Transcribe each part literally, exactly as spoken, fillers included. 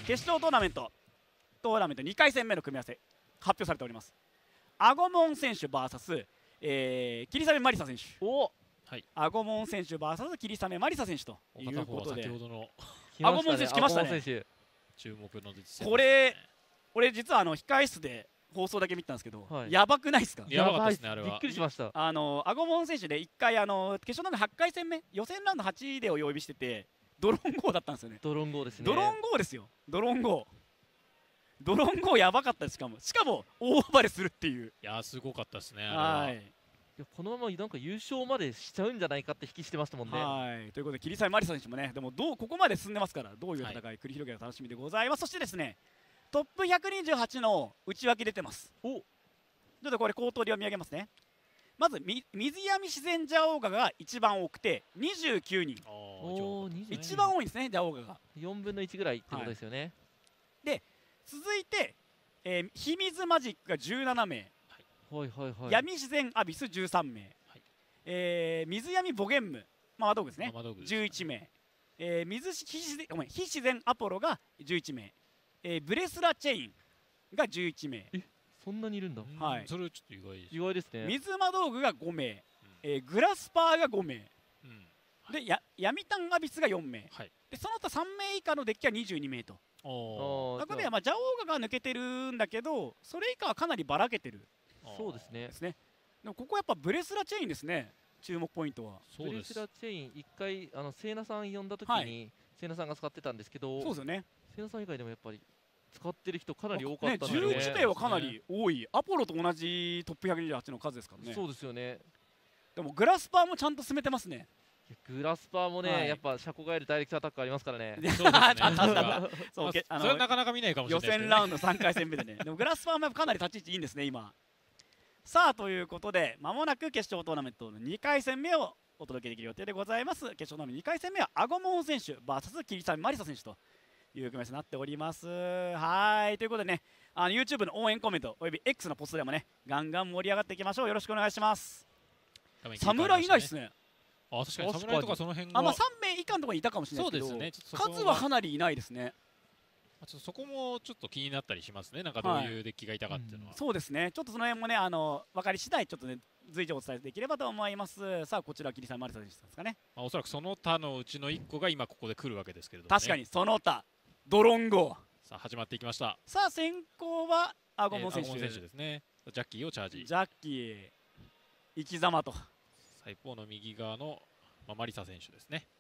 決勝トーナメントトーナメントにかい戦目の組み合わせ発表されております。アゴモン選手 ブイエス、えー、霧雨マリサ選手。 お、 はい、アゴモン選手 ブイエス 霧雨マリサ選手ということで、 先ほどのアゴモン選手来ましたね。 注目の実戦、 これ俺実はあの控室で放送だけ見たんですけど、はい、やばくないですか？ やばかったですね、あれは。 びっくりしました。 あのアゴモン選手でいっかいあの決勝のはちかい戦目、予選ラウンドはちでお呼びしててドローンゴーだったんですよね。 ドローンゴーですね。 ドローンゴーですよ。ドローンゴー。ドローンゴーやばかったです。しかもしかも大暴れするっていう。 いやすごかったですね。 はい。いやこのままなんか優勝までしちゃうんじゃないかって引きしてましたもんね。 はいということで桐沢マリサ選手もね、でもどうここまで進んでますから、どういう戦い繰り広げるか楽しみでございます。はい、そしてですね、トップひゃくにじゅうはちの内訳出てます。おちょっとこれ口頭で読み上げますね。まずみ水闇自然ジャオウガが一番多くてにじゅうきゅうにん。 お一番多いんですね、ジャオウガが。 よんぶんのいちぐらいってことですよね。はい、 で続いて、えー、秘密マジックがじゅうななめい、はいはいはい、闇自然アビスじゅうさんめい、はい、えー、水闇ボゲンム、まあ、魔道具ですね、じゅういちめい、えー、水非自然ごめん非自然アポロがじゅういちめい、えー、ブレスラチェインがじゅういちめい。 えそんなにいるんだ。 はい、 それはちょっと意外です。 意外ですね。 水魔道具がごめい、うん、えー、グラスパーがごめい、うん、はい、でや闇タンアビスがよんめい、はい、でその他さんめい以下のデッキはにじゅうにめいと。あくまでまあジャオウガが抜けてるんだけど、それ以下はかなりばらけてる。 そうですね。 ですね。でもここやっぱブレスラチェインですね。注目ポイントは。 ブレスラチェイン一回あのセイナさん呼んだ時に、はい、セイナさんが使ってたんですけど、 そうですよね。 セイナさん以外でもやっぱり使ってる人かなり多かったので、ね、 じゅういちめいはかなり多い。アポロと同じトップひゃくにじゅうはちの数ですからね。 そうですよね。 でもグラスパーもちゃんと進めてますね。 グラスパーもね、はい、やっぱシャコガエルダイレクトアタックありますからね。 そうですね。 そう、 それはなかなか見ないかもしれないですね。 予選ラウンドさんかい戦目でね。でもグラスパーもかなり立ち位置いいんですね今。さあということでまもなく決勝トーナメントのにかい戦目をお届けできる予定でございます。決勝トーナメントにかい戦目はアゴモン選手 ブイエス 桐沢マリサ選手という組み合わせになっております。はいということでね、あの YouTube の応援コメントおよび X のポストでもねガンガン盛り上がっていきましょう。よろしくお願いします。侍いないですね。 あ、確かに侍とかその辺があ、まあさんめい以下のところにいたかもしれないですけど、そうですね、数はかなりいないですね。 ちょっとそこもちょっと気になったりしますね。なんかどういうデッキがいたかっていうのは、はい、うん、 そうですね。ちょっとその辺もね、あの分かり次第ちょっとね随時お伝えできればと思います。さあこちら桐沢マリサ選手ですかね。 まあ、おそらくその他のうちのいっこが今ここで来るわけですけれども、ね、 確かにその他ドロンゴさあ始まっていきました。 さあ先行はアゴモン選手、えー、 アゴモン選手ですね。ジャッキーをチャージ、 ジャッキー生き様と一方の右側の、まあ、マリサ選手ですね。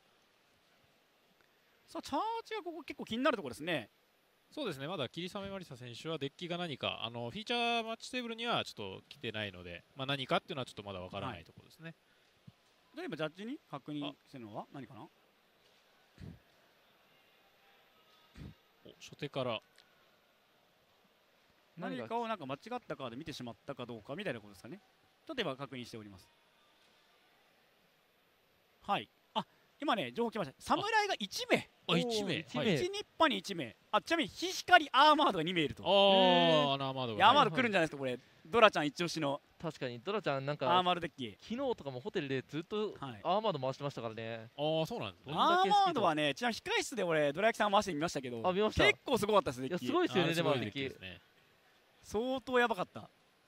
さあチャージがここ結構気になるところですね。 そうですね、まだ霧雨マリサ選手はデッキが何かあのフィーチャーマッチテーブルにはちょっと来てないので、まあ、何かっていうのはちょっとまだわからないところですね。 例えばジャッジに確認してるのは何かな。 お初手から何かをなんか間違ったカード見てしまったかどうかみたいなことですかね。ちょっと今確認しております。はい、あ今ね情報来ました。侍がいちめい、 あいちめい、 いちニッパにいちめい、あちなみにヒシカリアーマードがにめいいると。 ああ、アーマードが、 アーマード来るんじゃないですかこれ。ドラちゃん一押しの。 確かにドラちゃんなんかアーマードデッキ昨日とかもホテルでずっとアーマード回してましたからね。 ああそうなんですね。 アーマードはね、ちなみに控室で俺ドラ焼きさん回してみましたけど、 あ見ました。 結構すごかったですね。 いやすごいですよね。でもデッキ相当やばかった。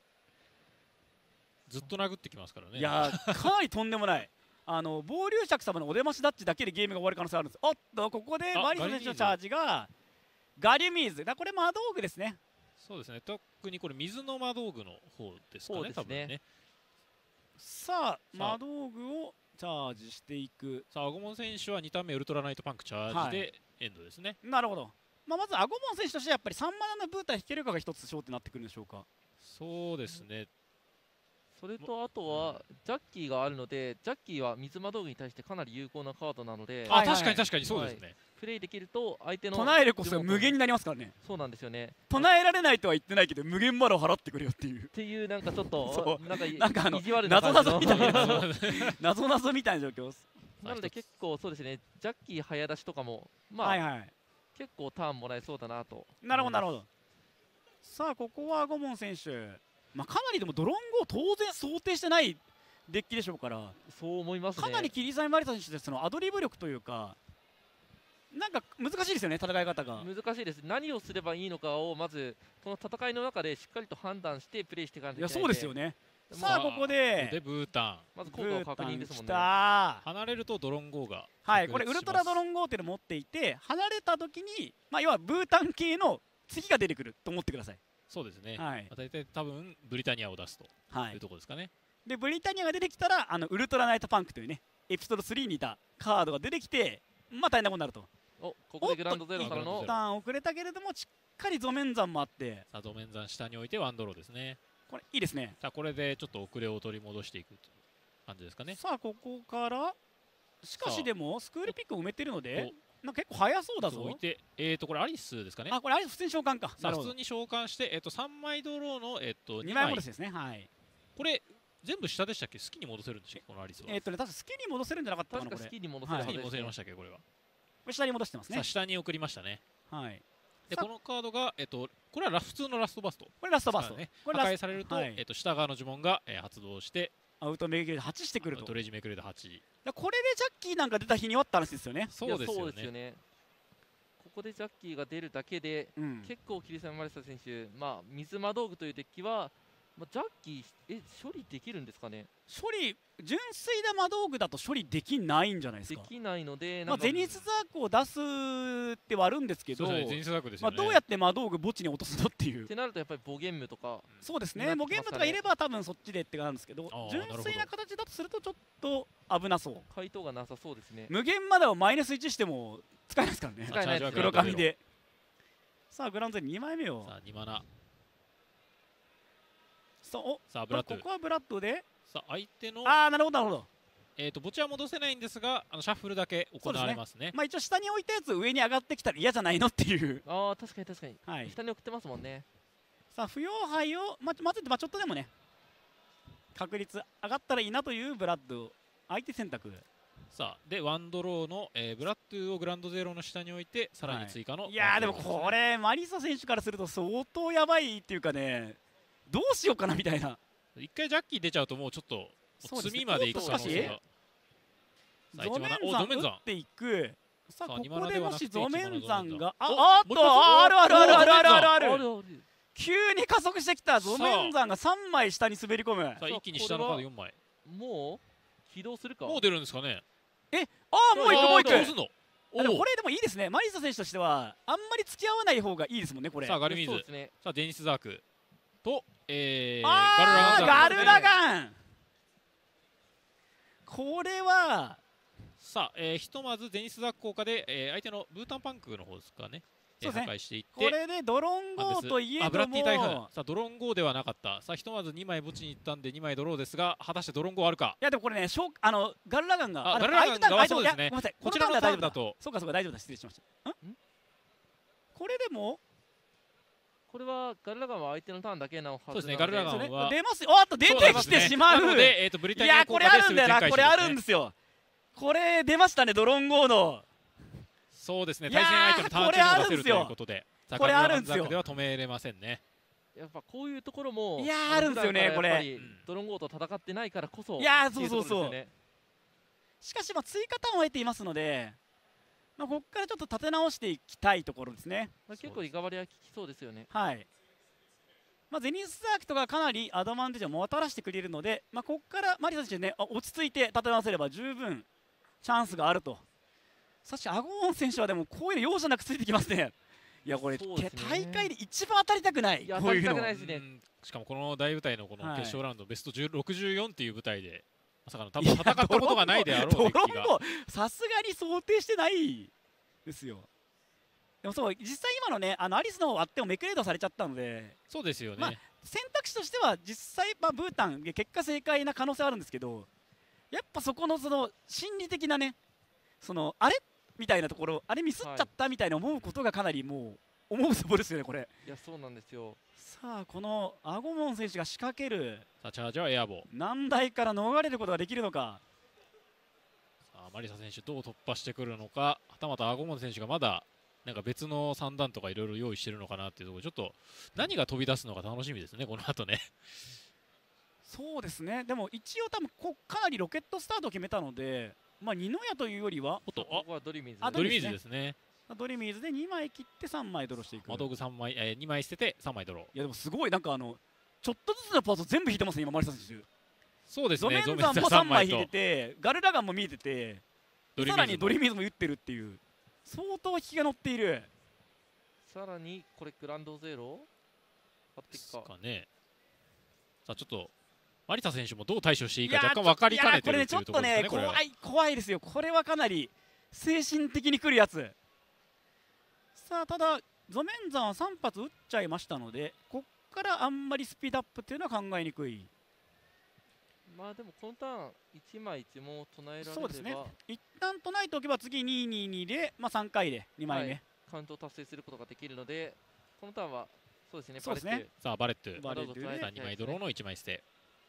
ずっと殴ってきますからね。 いやかなりとんでもない。あの暴竜尺様のお出ましダッチだけでゲームが終わる可能性あるんです。おっとここでマリサ選手のチャージがガリュミーズだ。これ魔道具ですね。 そうですね、特にこれ水の魔道具の方ですかね。ね多分ね。 さあ魔道具をチャージしていく。 さあアゴモン選手はにターン目ウルトラナイトパンクチャージでエンドですね。 はい、なるほど。まあ、まずアゴモン選手としてはやっぱりさんマナのブーター引けるかが一つ焦点になってくるんでしょうか。 そうですね。 それとあとはジャッキーがあるので、ジャッキーは水魔道具に対してかなり有効なカードなので、 あ確かに確かにそうですね、はい、 プレイできると相手の唱えるこそ無限になりますからね。 そうなんですよね。 唱えられないとは言ってないけど無限までを払ってくれよっていうっていうなんかちょっとなんかなんかあの意地悪な謎々みたいな謎々みたいな状況なので結構そうですね、ジャッキー早出しとかもまあ、はいはい、結構ターンもらえそうだなと。 なるほどなるほど。さあここはゴモン選手、まあ、かなりでもドロンゴを当然想定してないデッキでしょうから、 そう思いますね。 かなり桐沢マリサ選手でそのアドリブ力というかなんか難しいですよね、戦い方が。 難しいです。何をすればいいのかをまずこの戦いの中でしっかりと判断してプレイしていかないといけないいや、そうですよね。 でさあ、ここででブータンまず効果を確認ですもんね。 は離れるとドロンゴーがい、これウルトラドロンゴーっていうのを持っていて、離れた時に、まあ、要はブータン系の次が出てくると思ってください。 そうですね、 はいまあ、大体多分ブリタニアを出すとはいいうところですかね。 でブリタニアが出てきたらあのウルトラナイトパンクというねエピソードスリーにいたカードが出てきて、まあ大変なことになると。 おここでグランドゼロからのおっと一旦遅れたけれどもしっかりゾメン山もあって、 さあドメン山下に置いてワンドローですね。 これいいですね。 さあこれでちょっと遅れを取り戻していくという感じですかね。 さあここからしかさあしでもスクールピックを埋めてるのでおなんか結構速そうだぞ。 置いてえーとこれアリスですかね。 あ、これあれ普通に召喚か。 さあなるほど普通に召喚してえっとさんまいドローのえっとににまいまい戻しですね。はい。 これ全部下でしたっけ？好きに戻せるんでしたっけこのアリスは。 えっとね確か好きに戻せるんじゃなかったかなこれ。 確かスキーに戻せはい好きに戻せるはずですねましたっけこれは。 これ下に戻してますねさあ。下に送りましたね。 はい。さあでこのカードがえっとこれはラ普通のラストバスト。 これラストバースト。 ねこれ破ラス壊されると、 はいえっと下側の呪文が、えー発動してアウトメギューではちしてくると。 トレジめくれではち。 だこれでジャッキーなんか出た日にはって話ですよね。 そうですいやそよね。 うですよね。ここでジャッキーが出るだけでうん。 結構桐沢マリサ選手、まあ、水魔道具というデッキは、まあ、ジャッキーえ処理できるんですかね。 処理純粋な魔道具だと処理できないんじゃないですか。 できないのでまあ、 なんかゼニスザークを出すってはあるんですけど、 そうですね。前日学ですまあ、 よね。 どうやって魔道具墓地に落とすのっていうっ。てなるとやっぱりボゲンムとかそうですね、 なってもうゲームとかいれば多分そっちでって感じなんですけどあー純粋な形だとするとちょっと危なそう。 回答がなさそうですね。 無限までをマイナスいちしても使えないですからね。 使えないですね黒髪で。さあグランドゼロにまいめをさあにマナ。 さあおさあブラッドこ。こはブラッドでさあ相手のああなるほどなるほど。 えっと墓地は戻せないんですが、あのシャッフルだけ行われますね。 まあ一応下に置いたやつ上に上がってきたら嫌じゃないのっていう。 ああ確かに確かにはい。 下に送ってますもんね。 さあ不要牌をま混ぜてまあちょっとでもね確率上がったらいいなというブラッド相手選択。 さあでワンドローの、えーブラッドをグランドゼロの下に置いてさらに追加の、 いやーでもこれマリサ選手からすると相当やばいっていうかねどうしようかなみたいな。 一回ジャッキー出ちゃうともうちょっとそうですね積みまでいく可能性が。さあゾメン一マナお山ゾメン山打っていく。さあさあここにマナではでもしなくて一マナゾメン山ゾメンがあおあっともう一発あるあるあるあるあるあるああるるある急に加速してきたゾメン山がさんまい下に滑り込む。 さあ一気に下のカードよんまい。 もう起動するか。 もう出るんですかね。 ああもういくもういく。 どうすんの。 あでもおおこれでもいいですねマリサ選手としてはあんまり付き合わない方がいいですもんねこれ。 さあガルミーズそうですね。 さあデニスザークと、えー、 あーガガルラガンザークルラガンこれはさあ、えー、ひとまずデニスザーク効果で、えー相手のブータンパンクの方ですかね、えーそうですね破壊していってこれでドロンゴーといえあブラどッディ台風もさあドロンゴーではなかった。さあひとまずにまい墓地に行ったんでにまいドローですが果たしてドロンゴーあるか。 いやでもこれねしょうあのガルラガンがあでもガルラガン側相手だそうですねいやごめんなさいこちらのこのターンでは大丈夫ターンだとそうかそうか大丈夫だ失礼しましたんこれでもこれはガルラガンは相手のターンだけなはずなのそうですねガルラガンそうねは出ますよおっと出てきてしまうなので、えー、とブリタいニアやこれあ効果でるんだよな全これあるんでですよこれ出ましたねドロンゴーのす。そうですねいやー対戦相手のターン中にも出せるということでさあこれあるんですよガルラガンザークでは止めれませんね。 やっぱこういうところもいやーあのあるんですよね普段からやっぱりこれドロンゴーと戦ってないからこそいやーっていそうそうそうところですよね。 しかしまあ追加ターンを得ていますのでまあここからちょっと立て直していきたいところですねまあ結構リカバリは効きそうですよね。 はいまあ、ゼニスザークとかかなりアドバンテージをもたらしてくれるので、まあ、ここからマリサ選手ねあ落ち着いて立て直せれば十分チャンスがあると。そしてアゴーン選手はでもこういうの容赦なくついてきますね。いやこれ、 そうですね大会で一番当たりたくないいやこういうの当たりたくないですねうんしかもこの大舞台のこのはい決勝ラウンド、ベストろくじゅうよんっていう舞台でまさかの多分戦ったことがないであろうデッキがドロンゴさすがに想定してないですよ。でもそう実際今のねあのアリスの割ってもメクレードされちゃったのでそうですよね、 まあ選択肢としては実際、まあ、ブータンで結果正解な可能性はあるんですけどやっぱそこのその心理的なねそのあれみたいなところあれミスっちゃったみたいな思うことがかなりもう思うところですよねこれ。 いやそうなんですよ。 さあこのアゴモン選手が仕掛けるさあチャージはエアボー。 難題から逃れることができるのか。 さあマリサ選手どう突破してくるのか、はたまたアゴモン選手がまだなんか別の三段とかいろいろ用意してるのかなっていうところ、ちょっと何が飛び出すのか楽しみですねこの後ね。 そうですねでも一応多分こかなりロケットスタートを決めたのでまあ二の矢というよりはおっと、 ここはドリミーズあドリミーズですね。 ドリミーズでにまい切ってさんまいドローしていく。 魔道具さんまい、えー、にまい捨ててさんまいドロー。 いやでもすごいなんかあのちょっとずつのパート全部引いてますね今マリサ選手。 そうですね。 ゾメンゾメンザザンもさんまい引いてとてガルラガンも見えててさらにドリミーズも打ってるっていう相当引きが乗っている。 さらにこれグランドゼロ買っていですくか。 かね。さあちょっとマリサ選手もどう対処していいかいやー若干分かりかねていやーるっていうところですね。 これねちょっとねこれは怖い怖いですよ。これはかなり精神的にくるやつ。さあただゾメンザンはさん発打っちゃいましたのでこっからあんまりスピードアップっていうのは考えにくい。 まあでもこのターンいちまいいちも唱えられればそうですね一旦唱えておけば次にににで、まあ、さんかいでにまいめ、 はい、カウントを達成することができるのでこのターンはそうですね。 そうですねバレットさあバレットバレルでさあにまいドローのいちまい捨て。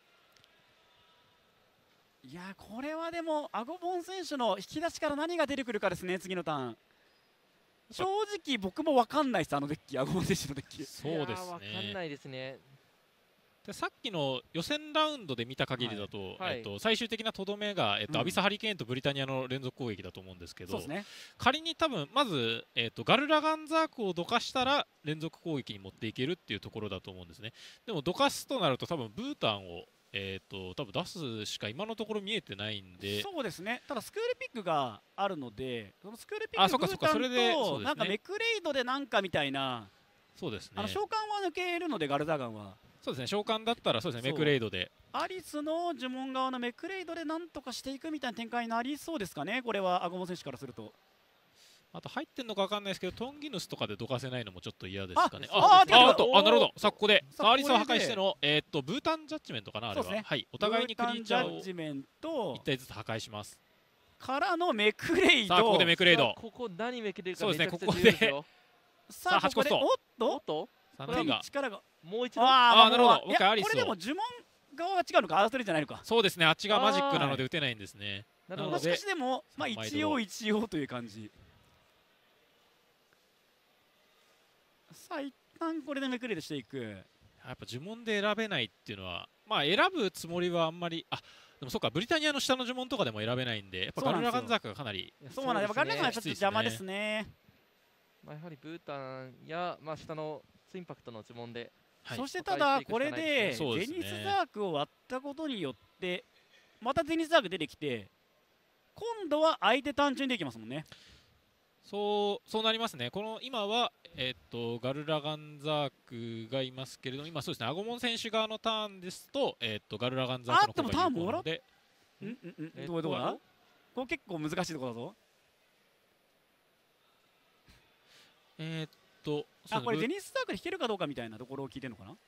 いやーこれはでもアゴボン選手の引き出しから何が出てくるかですね次のターン。正直僕も分かんないですあのデッキアゴボン選手のデッキ。 そうですわかんね。 ないですね。 でさっきの予選ラウンドで見た限りだと、 はいえっと、最終的なとどめが、えっとうんアビスハリケーンとブリタニアの連続攻撃だと思うんですけど、 そうですね仮に多分まず、えっとガルラガンザークをどかしたら連続攻撃に持っていけるっていうところだと思うんですね。でもどかすとなると多分ブータンを、えっと多分出すしか今のところ見えてないんで、 そうですね。ただスクールピックがあるのでそのスクールピッあそっかそっかクブータンそれでそうですねとなんかメクレイドでなんかみたいな、 そうですねあの召喚は抜けるのでガルダガンはそうですね召喚だったらそうですねそうメクレイドでアリスの呪文側のメクレイドでなんとかしていくみたいな展開になりそうですかね。これはアゴモ選手からするとあと入ってんのか分かんないですけどトンギヌスとかでどかせないのもちょっと嫌ですかね。あああーあとあなるほどさあここでさあアリスを破これで壊しての、えーっとブータンジャッジメントかなあれは、 そうですねはいお互いにクリーチャーをブータンジャッジメントいち体ずつ破壊します。 からのメクレイドさあここでメクレイドさあここ何めくれるかそうですねめちゃくちゃ重要ですよ。 さあさあここでおっはちコスとおっとこれさんにんが力がもう一度ああーなるほどもう僕はアリスをいやこれでも呪文側が違うのかアウトレじゃないのか。 そうですねあっちがマジックなので打てないんですね。 なるほどまあ、しなのでかしでも、まあ、 さんまい一応一応という感じ。さあ一旦これでめくれでしていく。 やっぱ呪文で選べないっていうのはまあ選ぶつもりはあんまりあでもそうかブリタニアの下の呪文とかでも選べないんでやっぱガルラガンザークがかなりそうなんだ、やっぱガルラガンはちょっときついですね邪魔ですね。 まあやはりブータンやまあ下のツインパクトの呪文ではいそしてただこれでそうですねゼニスザークを割ったことによってまたゼニスザーク出てきて今度は相手単純にできますもんね。 そうそうなりますね。この今は、えっとガルラガンザークがいますけれども今そうですねアゴモン選手側のターンですと、えっとガルラガンザークの方が有効なのでうんうんうんえっとどういうとこだこれ結構難しいところだぞ。 えっとあこれそうですねゼニスザークで引けるかどうかみたいなところを聞いてるのかな。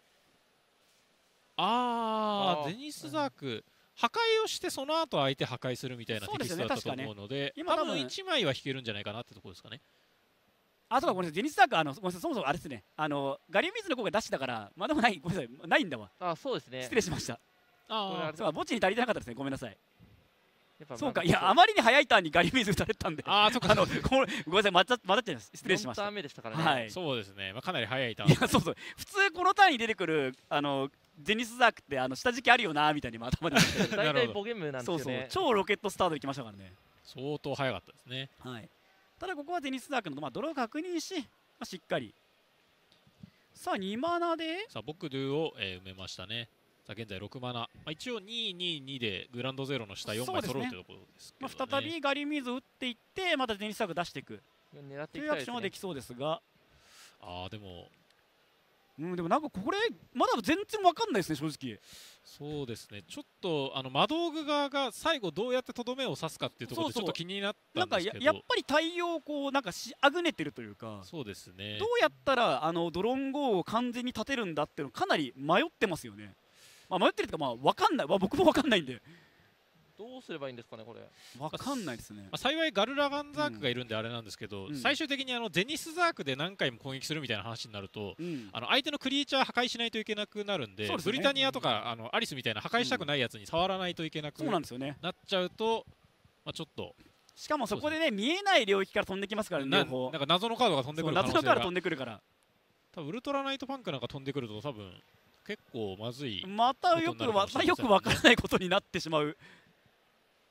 あーあーゼニスザーク破壊をしてその後相手破壊するみたいなテキストだったと思うので今多分多分いちまいは引けるんじゃないかなってところですかね。 あそうかごめんなさいゼニスザークあのごめんなさいそもそもあれですねあのガリウミズの効果出してたからまだもないごめんなさいないんだわあそうですね。 失礼しました。 これああれそうか墓地に足りてなかったですねごめんなさい。 やっぱそうかまあいやあまりに早いターンにガリウミズ打たれたんであーそっかあのこれごめんなさいまたまたっちゃいます失礼しましたよんターン。目でしたからね。 はいそうですね、まあ、かなり早いターンいやそうそう普通このターンに出てくるあのゼニスザークってあの下敷きあるよなみたいにも頭で思ってたけど大なるほど体ボゲムなんですそうそうよね。 超ロケットスタートできましたからね。 相当早かったですね。 はいただここはゼニスザークの、まあ、ドローを確認し、まあ、しっかりさあにマナでさあボクドゥを、えー埋めましたね。さあ現在ろくマナ、まあ、一応にににでグランドゼロの下よんまい揃うというところですけまど、ねあ、再びガリミズ打っていってまたゼニスザーク出していく狙ってといういきたいですねアクションはでき。そうですが、 あーでもうん、でもなんかこれまだ全然わかんないですね正直。 そうですねちょっとあの魔道具側が最後どうやってとどめを刺すかっていうところでちそうそうょっと気になったなんかんですけどややっぱり対応をこうなんかしあぐねてるというかそうですねどうやったらあのドロンゴを完全に立てるんだっていうのかなり迷ってますよね。まあ、迷ってるというかまあわかんない、まあ、僕もわかんないんでどうすればいいんですかねこれ。 わかんないですねま。あ、幸いガルラガンザークがいるんであれなんですけど、 うん最終的にあのゼニスザークで何回も攻撃するみたいな話になると、 うんあの相手のクリーチャー破壊しないといけなくなるんでそうですよねブリタニアとかあのアリスみたいな破壊したくないやつに触らないといけなくそうなんですよね。 なっちゃうと、まあ、ちょっとしかもそこでね見えない領域から飛んできますからねな両方なんか謎のカードが飛んでくる可能性がそう夏のカード飛んでくるから多分ウルトラナイトパンクなんか飛んでくると多分結構まずいまたよくわまたよくわからないことになってしまう。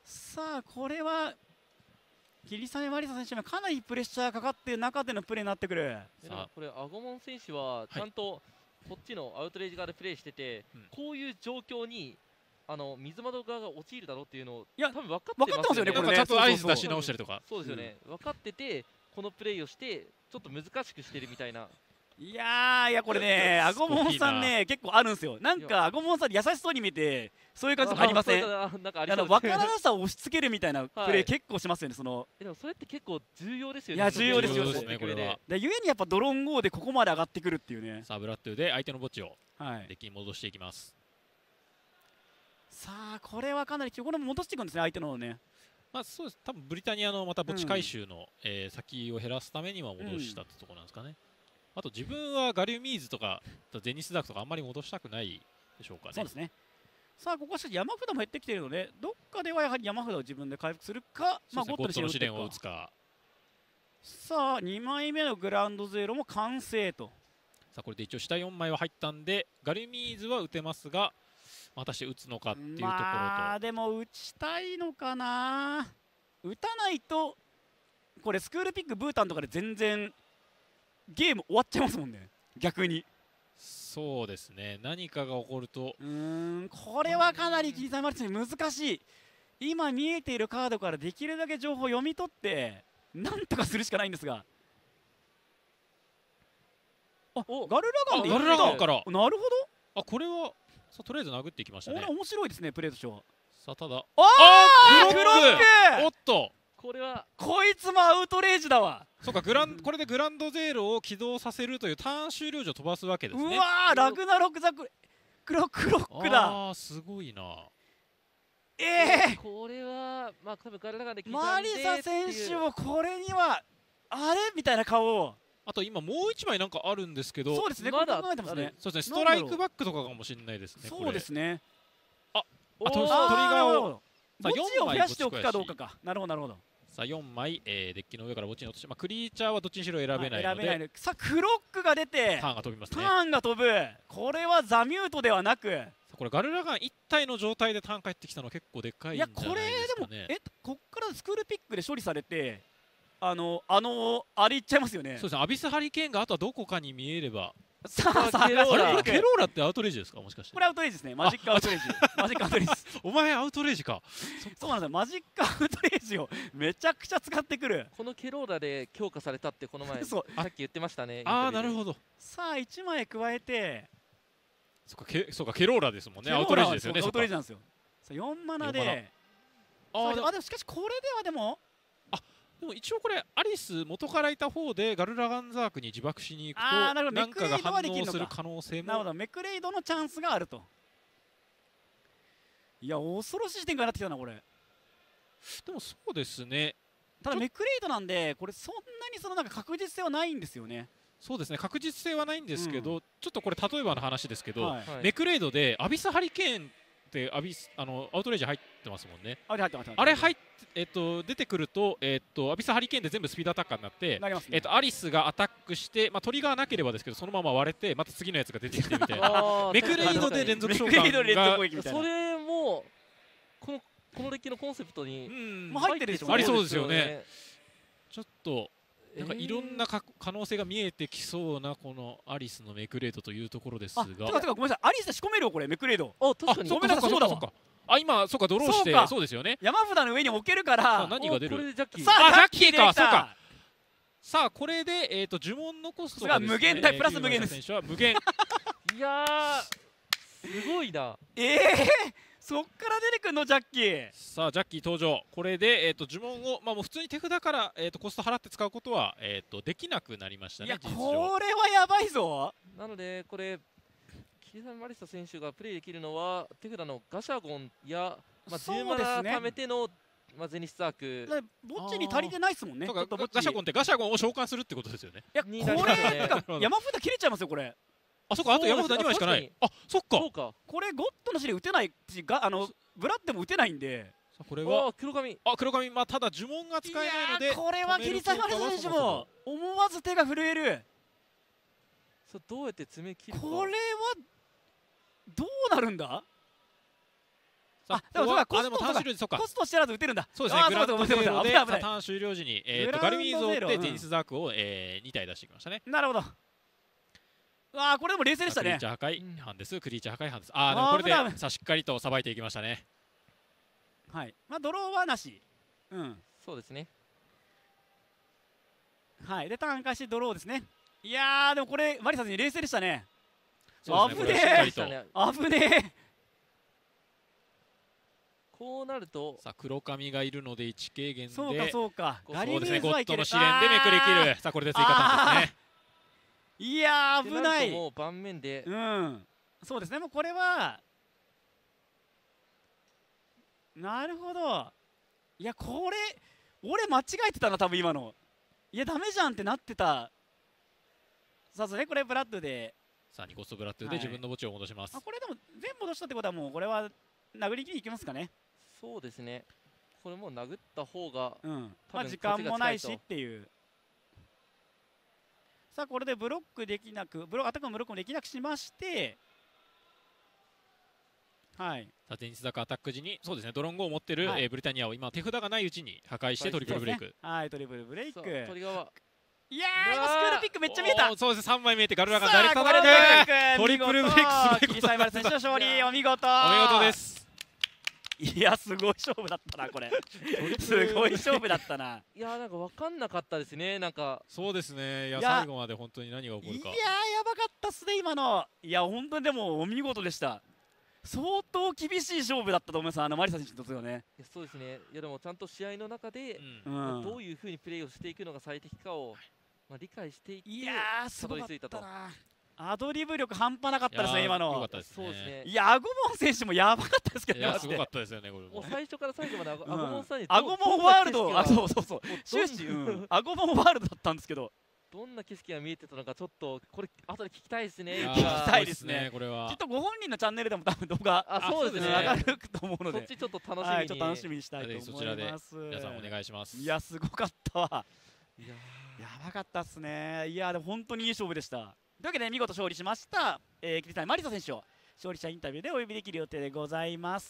さあこれは桐沢マリサ選手もかなりプレッシャーかかっている中でのプレーになってくる。 でもこれアゴモン選手はちゃんとこっちのアウトレイジ側でプレーしてて、 うんこういう状況にあの水窓側が陥るだろうっていうのをいや多分分かって分かってますよねこれねなんかちゃんとアイスそうそうそう出し直したりとか。 そうですよね、分かっててこのプレーをしてちょっと難しくしてるみたいな。 いやーいやこれねアゴモンさんね結構あるんですよ。なんかアゴモンさん優しそうに見てそういう感じとかありません？ あそういうなんかありあそうですの分からなさを押し付けるみたいなプレはいー結構しますよね。そのえでもそれって結構重要ですよね。 いや重要ですよ重要ですねこれは。 でゆえにやっぱドローンゴーでここまで上がってくるっていうね。 さあブラッドゥで相手の墓地をはいデッキに戻していきます。 さあこれはかなりこれも戻していくんですね相手のね。 まあそうです。多分ブリタニアのまた墓地回収の、えー先を減らすためには戻したってところなんですかね。あと自分はガリュミーズとかゼニスダークとかあんまり戻したくないでしょうかね。 そうですね。さあここはしかし山札も減ってきているのでどっかではやはり山札を自分で回復するか、まあゴッドの試練を打っていくかを打つか。 さあにまいめのグランドゼロも完成と。 さあこれで一応下よんまいは入ったんでガリュミーズは打てますが果たして打つのかっていうところと、 まあでも打ちたいのかな。打たないとこれスクールピックブータンとかで全然ゲーム終わっちゃいますもんね逆に。 そうですね。何かが起こるとうーんこれはかなり桐沢マルチに難しい。今見えているカードからできるだけ情報を読み取ってなんとかするしかないんですが。あおガルラガンでいった。 あガルラガンからなるほあこれはさあとりあえず殴っていきましたねどこれ。面白いですねプレーとしては。 さあただああークロックおっとこれはこいつもアウトレイジだわ。 そうかグランこれでグランドゼーロを起動させるというターン終了時を飛ばすわけですね。 うわーラグナロクザククロクロックだ。 あーすごいな。 ええこれはまあ多分ガルラガンで刻んでマリサ選手もこれにはあれみたいな顔を。 あと今もう一枚なんかあるんですけどそうですねまだこれ考えてますね。 そうですねストライクバックとかかもしれないですね。 そうですね。 あとおートリガーをあなるほどさあ墓地を増やしておくよんまいかどうかか。なるほどなるほど。 さあよんまい、えーデッキの上から墓地に落として、まあ、クリーチャーはどっちにしろ選べないので、 選べないのさあクロックが出てターンが飛びますタね。 ーンが飛ぶ。これはザミュートではなくさあこれガルラガン一体の状態でターン返ってきたの結構でかいんじゃないいやこれですかね。 でもえこっからスクールピックで処理されてあのあのあれいっちゃいますよね。 そうですねアビスハリケーンがあとはどこかに見えれば。 さあさあケローラあれこれこケローラってアウトレイジですかもしかして。 れアウトレイジですね。マジックアウトレイジマジックアウトレイジお前アウトレイジか。 そうなんですよマジックアウトレイジをめちゃくちゃ使ってくる。 このケローラで強化されたってこの前さそうっき言ってましたね。 ああなインタビューでるほど。 さあいちまい加えてそっかケそうかケローラですもんね。アウケローラはトレイジですよね。 そうアウトレイジそっかなんですよ。さあよんマナよんマナであーでもあでもしかしこれではでもでも一応これアリス元からいた方でガルラガンザークに自爆しに行くとあーなるほどなんかがメクレイドは反できるのか応する可能性も。 なるほどメクレイドのチャンスがあると。いや恐ろしい展開になってきたなこれ。 でもそうですね。 ただメクレイドなんでこれそんなにそのなんか確実性はないんですよね。 そうですね確実性はないんですけど、 うちょっとこれ例えばの話ですけど、 はいはいメクレイドでアビスハリケーンってアビスあのアウトレイジ入ってますもんね。 あれ入ってますあれ入っってえっと出てくるとえっとアビスハリケーンで全部スピードアタッカーになって。 なりますね。 えっと、アリスがアタックして、まあ、トリガーなければですけどそのまま割れてまた次のやつが出てきてみたいなあーメクレイドで連続召喚メクレイド連続が攻撃みたいな。 それもこのこのデッキのコンセプトにうんもう入ってるでしょうねありそうですよね。ちょっとなんかいろんなえか可能性が見えてきそうなこのアリスのメクレイドというところですあが。 てかてかごめんなさいアリスで仕込めるよこれメクレイド。 ーあ確かにそっかそっかごめんなさいそっかそっか。あ今そうかドローしてそうかそうですよね。 山札の上に置けるからあ何が出おこれる。 でジャッキーさああジャッキーかジャッキそうか。さあこれでえっと呪文のコストがですねそれは無限大えープラス無限ですキューバ選手は無限。 いやーすごいな。 ええそっから出てくんのジャッキー。 さあジャッキー登場。これでえっと呪文をまあもう普通に手札からえっとコスト払って使うことはえっとできなくなりましたいやね事実上。 これはやばいぞ。 なのでこれキリサン・マリサ選手がプレイできるのは手札のガシャゴンや、まあ、 そうじゅうマナですね貯めての、まあ、ゼニスタークだからぼっちに足りてないっすもんね。 そうかちょっとぼっちガシャゴンってガシャゴンを召喚するってことですよね。 いやこになりますねれなんか山札切れちゃいますよこれ。 あそっかあと山札にまいしかない。あそっか。 そうか。 これゴッドの試練打てないしがあのブラッドも打てないんで。 さあこれはあ黒髪。 あ黒髪まあただ呪文が使えないのでいやーこれはキリサマリサ選手も思わず手が震える。 それどうやって詰め切るか。 これはどうなるんだ。 さあでもそうかここはあでもコストターン終了時そうかコストしてらず打てるんだ。 そうですねあーグラウンドゼそうだそうだロで危ない危ないさターン終了時に、えー、とグラウンドガルミーズを追っゼロうんてゼニスザークを、えー、に体出してきましたね。 なるほど。ああこれでも冷静でしたねクリーチ。ャー破壊班です、クリーチャー破壊班です。ああであーもこれ危ない危でさしっかりとさばいていきましたね。 はいまあドローはなし。うんそうですね。 はいでターン開始ドローですね。いやーでもこれマリサに冷静でしたね。 そうですね危ねえこれはしっかりとそうでしたね危ねこうなるとさあ黒髪がいるのでいち軽減でえそうかそうかこうガリミそうですねゴーズはいけるッドの試練でめくり切る。さあこれで追加ターンですね。 いやーって危ない。 るともう盤面でうんそうですねもうこれはなるほど。いやこれ俺間違えてたな多分今の。いやダメじゃんってなってた。さあそれこれブラッドでさあニコストブラッドはいで自分の墓地を戻します。 あこれでも全部戻したってことはもうこれは殴り切りいきますかね。 そうですね。これもう殴った方がうんま多分あ時間もないし勝ちが近いとっていう。さあこれでブロックできなくブロアタックのブロックもできなくしましてはいさあゼニスザークアタック時にそうですねドロンゴを持ってる、 はいえーブリタニアを今手札がないうちに破壊してトリプルブレイク。 はいトリプルブレイク。 そうトリガーはいやーうわー今スクールピックめっちゃ見えた。 おーそうですねさんまい見えてガルラガンさあダイレクトこれで叩くトトリプルブレイクすごいことキリサイマル選手の勝利お見事。 お見事で。す。 いやすごい勝負だったなこれ。すごい勝負だったな。 いやーなんか分かんなかったですね。なんかそうですねいやいや最後まで本当に何が起こるか。 いやーやばかったっすね今の。いや本当にでもお見事でした。相当厳しい勝負だったと思いますあのマリサ選手にとってはね。 いやそうですね。いやでもちゃんと試合の中で、 ううんんまあどういうふうにプレーをしていくのが最適かを、まあ、理解していっていやーすごかったたどり着いたと。 な。アドリブ力半端なかったですね今いやーよかのっ。たですね。 そうですね。 いやアゴモン選手もやばかったですけどね。 いやすごかったですよねこれも。 もう最初から最後までアゴうんアゴモンさんにアゴモンワールドあどんな景色がそうそうそうもう終始、 どんうん、アゴモンワールドだったんですけどどんな景色が見えてたのかちょっとこれ後で聞きたいですね。 いやー聞きたいですねそうこれはきっとご本人のチャンネルでも多分動画あそうですね。 上がると思うのでそっちちょっと楽しみに。 はいちょっと楽しみにしたいと思ぜひそちらでいます。 皆さんお願いします。 いやすごかったわ。 いややばかったっすね。いやでも本当にいい勝負でしたというわけで見事勝利しました、えー、桐谷マリサ選手を勝利者インタビューでお呼びできる予定でございます。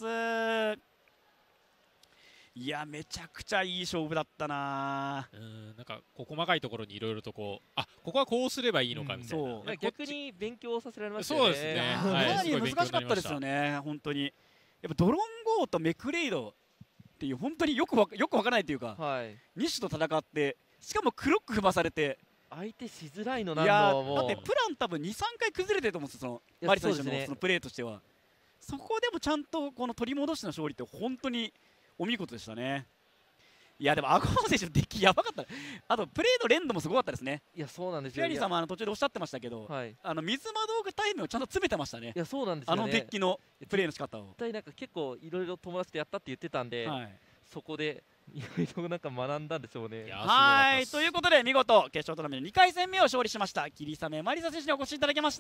いやめちゃくちゃいい勝負だったな。 うんなんかこう細かいところにいろいろとこうあここはこうすればいいのかみたいな、 うんそうーなんか逆に勉強させられましたそうですねいやはいーかなりすごい勉強難しかったですよね本当に。やっぱドロンゴーとメクレイドっていう本当によくわよくわからないというかはい。 に種と戦ってしかもクロック踏まされて相手しづらいのいなんやーだのもう。 ってプラン多分にさんかい崩れてると思うんですよそのいやマリ選手そうですねのそのプレーとしては。そこでもちゃんとこの取り戻しの勝利って本当にお見事でしたね。いやでもアゴモン選手のデッキやばかった。あとプレーの連動もすごかったですね。 いやそうなんですよ。 フィアリーさんもあの途中でおっしゃってましたけど、 はい。いあの水間道具タイムをちゃんと詰めてましたね。 やそうなんですよね。 あのデッキのプレーの仕方を。 絶対なんか結構いろいろ友達とやったって言ってたんで、 はい。 そこでいろいろなんか学んだんでしょうね。 いやはいというこことで見事決勝トーナメントにかい戦目を勝利しました桐雨マリサ選手にお越しいただきました。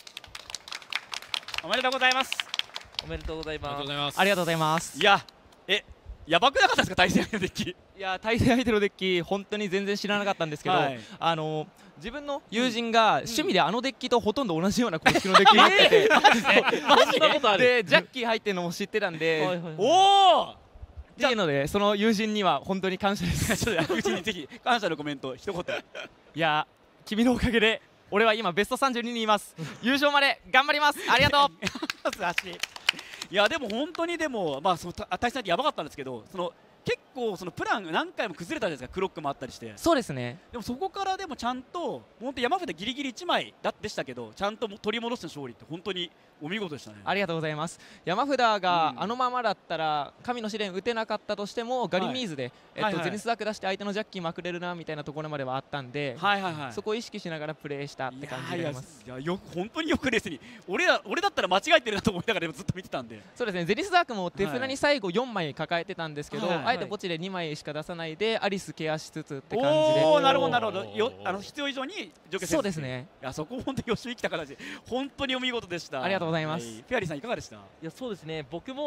おめでとうございます。 おめでとうございありがとうます。 ございます。 ありがとうございますい。やえやばくなかったですか対戦相手のデッキ。 いや対戦相手のデッキ本当に全然知らなかったんですけど、 はいあの自分の友人が趣味であのデッキとほとんど同じような公式のデッキ持ってて、 マジそんなことある。 でジャッキー入ってるのも知ってたんで、 はいはいはいおおっていうのでその友人には本当に感謝です。 ちょっと口にぜひ感謝のコメント一言。 いや君のおかげで俺は今ベストさんじゅうににいます。優勝まで頑張ります。ありがとう。 素晴らしい。いやでも本当にでもまあそのた対戦相手やばかったんですけど、その結構そのプラン何回も崩れたじゃないですか。クロックもあったりして。 そうですね。 でもそこからでもちゃんと本当山札ギリギリいちまいだでしたけど、ちゃんと取り戻した勝利って本当にお見事でしたね。 ありがとうございます。山札がうんあのままだったら神の試練打てなかったとしてもガリミーズで、えっとはいはいゼニスダーク出して相手のジャッキーまくれるなみたいなところまではあったんで、 はいはいはい。 そこを意識しながらプレーしたって感じになります。 いやいやよ本当によく冷静に俺ら俺だったら間違えてるなと思いながらずっと見てたんで。 そうですね。ゼニスダークも手札に最後よんまい抱えてたんですけど、 はいはいあえて墓地でにまいしか出さないでアリスケアしつつって感じで。 おおなるほどなるほど。 おーよあの必要以上に除去せずそうですね。 いやそこ本当に予習生きた形本当にお見事でした。 ありがとうございますはいフェアリーさんいかがでした。 いやそうですね。僕も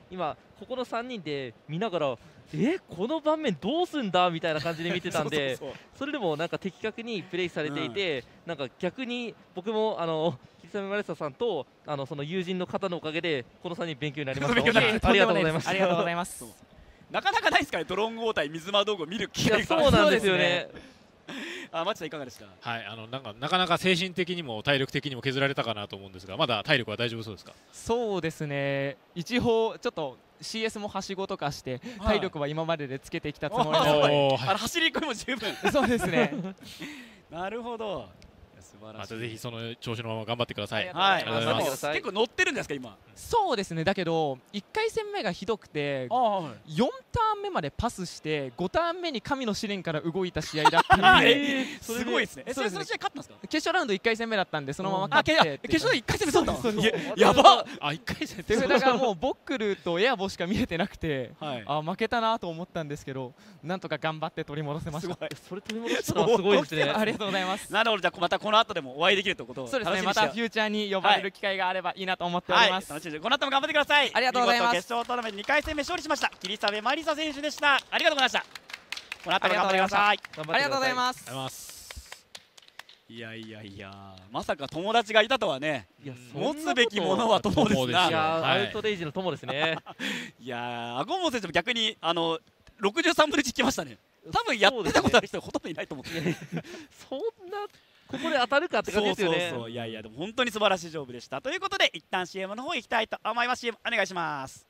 今ここのさんにんで見ながらえこの盤面どうすんだみたいな感じで見てたんでそうそうそうそれでもなんか的確にプレイされていて、なんか逆に僕もあのキリサメマレッサさんとあのその友人の方のおかげでこのさんにん勉強になりました。 勉強になりましたありがとうございます。 ありがとうございます。 なかなかないですからね、ドローン号対水間道具を見る機いや会が。 そうなんですよね。 あ、マチさんいかがでした？ はい、あのなんかなかなか精神的にも体力的にも削られたかなと思うんですが、まだ体力は大丈夫そうですか？ そうですね、一応ちょっと シーエス もはしごとかしてはい体力は今まででつけてきたつもりなので、 おー、 あのはい、 走り込みも十分。 そうですね。 なるほど。いや素晴らしい。 またぜひその調子のまま頑張ってください。 はい。 ありがとうございますでも結構乗ってるんですか今？ そうですね、だけどいっかい戦目がひどくてああ、はい。 よんターン目までパスしてごターン目に神の試練から動いた試合だったのですごいですね。え、それその試合勝ったんですか？ 決勝ラウンドいっかい戦目だったんでそのままあ、 勝けって決勝でいっかい戦目取ったそうそうの？いややばっ。 あ、一回戦手札がもうボックルとエアボしか見えてなくてはい。 あ負けたなと思ったんですけど、なんとか頑張って取り戻せました。 すごい。 それ取り戻したのはすごいですね。 ありがとうございます。 なるほど、じゃあまたこの後でもお会いできるということをそうですね、ま楽しみにしてたフューチャーに呼ばれる機会があればいいなと思っておはい、 ります。 楽しみです。この後も頑張ってください。 ありがとうございます見事決勝トーナメントにかい戦目勝利しました桐沢マリサ選手でした。ありがとうございました。この後も頑張ってください。 頑張ってください。 ありがとうございあますりがとうございます。 いやいやいや、まさか友達がいたとはね。 いやうん持つべきものは友です友ですな。 いやー、 はいアウトレイジの友ですね。 いやー、アゴモ選手も逆にあのろくじゅうさんぶんのいち来ましたね。多分やってたことある人ほとんどいないと思って。 いやいやそんなここで当たるかって感じですよね。 そうそうそう、いやいやでも本当に素晴らしい勝負でしたということで一旦 シーエム の方行きたいと思います。 シーエム お願いします。